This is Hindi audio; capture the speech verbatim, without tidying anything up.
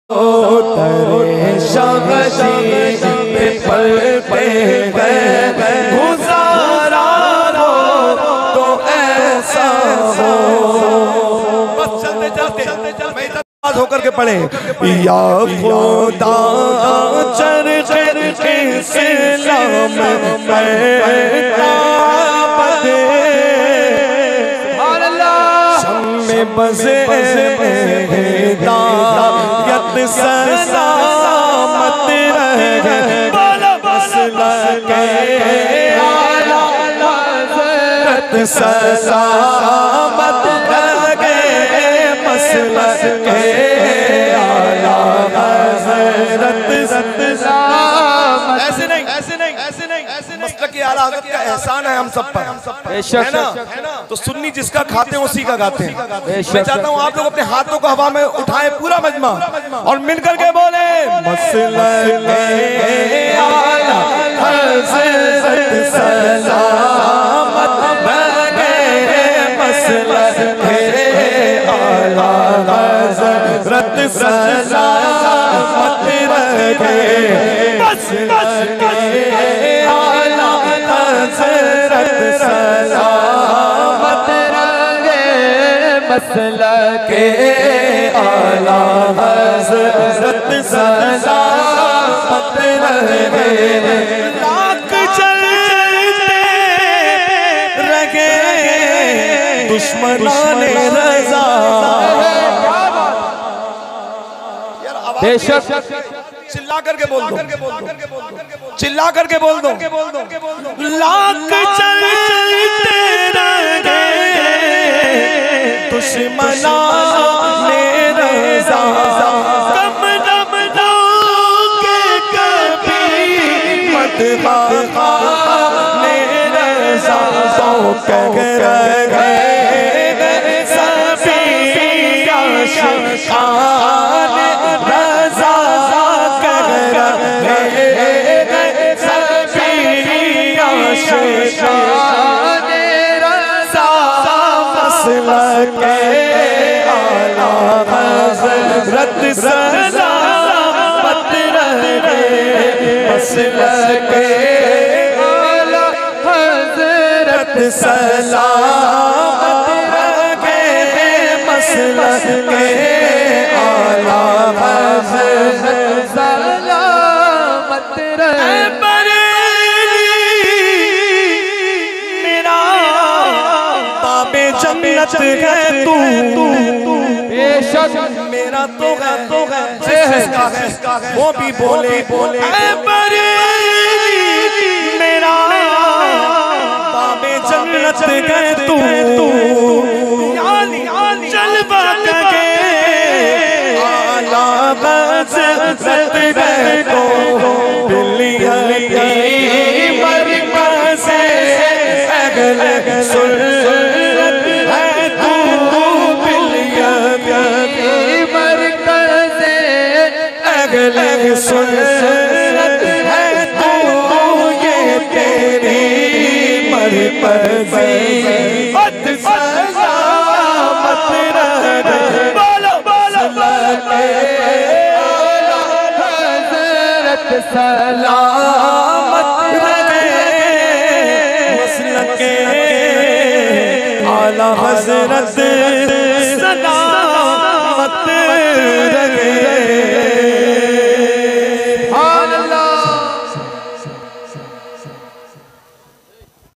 तेरे शगशी पे पलते गए गुजारा हो तो ऐसा हो। बस चलते चलते मैं इतना होकर के पढ़े या खुदा चरखे इस्लाम में ताबत शम्मे बज़े हिदायत सलामत रहे मसलक आला हज़रत सलामत रहे मसलक आला हज़रत सलामत। ऐसे नहीं ऐसे नहीं ऐसे नहीं ऐसे मसलक की आला हज़रत का एहसान है हम सब पर, है ना? तो सुन्नी जिसका खाते हैं उसी का गाते हैं। मैं चाहता हूँ आप लोग अपने हाथों को हवा में उठाएं पूरा मजमा और मिलकर के बोले मसलक आला हज़रत सलामत रहे मसलक आला हज़रत सलामत रहे मसलक आला हज़रत सलामत रहे मसलक आला हज़रत सलामत रहे। लाख चलते रहे दुश्मनाने रज़ा। बेशक चिल्ला करके बोल दो, चिल्ला करके बोल दो। लाख चलते रहे दुश्मनाने रज़ा कम दम दोगे कभी मत खाने रज़ा तो कह रहे सभी आशिकाने रज़ा कह रहे सभी आशिकाने रज़ा मसलक आला हज़रत सलामत रहे मसलक आला हज़रत सलामत रहे मसलक आला हज़रत सलामत रहे। मेरा बाबे जन्नत है तू, बेशक मेरा तो है तो है जिसका है वो भी बोले बोले मेरा बाबे जन्नत है तू जलवा करके आला हज़रत है तो बिलिया मरकज़ से अगले सुन्नत है तू बिलिया मरकज़ से अगले सुन्नत है तू ये तेरी मरकज़ सलामत रहे बोलो बोलो हज़रत सलामत रहे मसलक आला हज़रत